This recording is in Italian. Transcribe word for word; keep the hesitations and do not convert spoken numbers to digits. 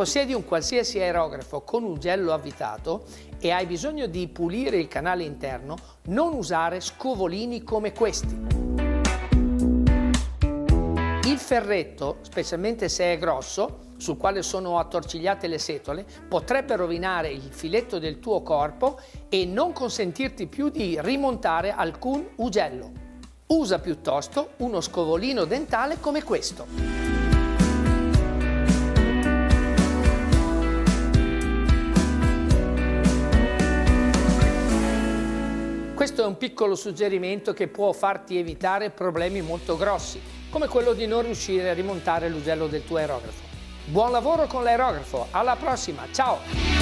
possiedi un qualsiasi aerografo con ugello avvitato e hai bisogno di pulire il canale interno, non usare scovolini come questi. Il ferretto, specialmente se è grosso, sul quale sono attorcigliate le setole, potrebbe rovinare il filetto del tuo corpo e non consentirti più di rimontare alcun ugello. Usa piuttosto uno scovolino dentale come questo. Questo è un piccolo suggerimento che può farti evitare problemi molto grossi, come quello di non riuscire a rimontare l'ugello del tuo aerografo. Buon lavoro con l'aerografo, alla prossima, ciao!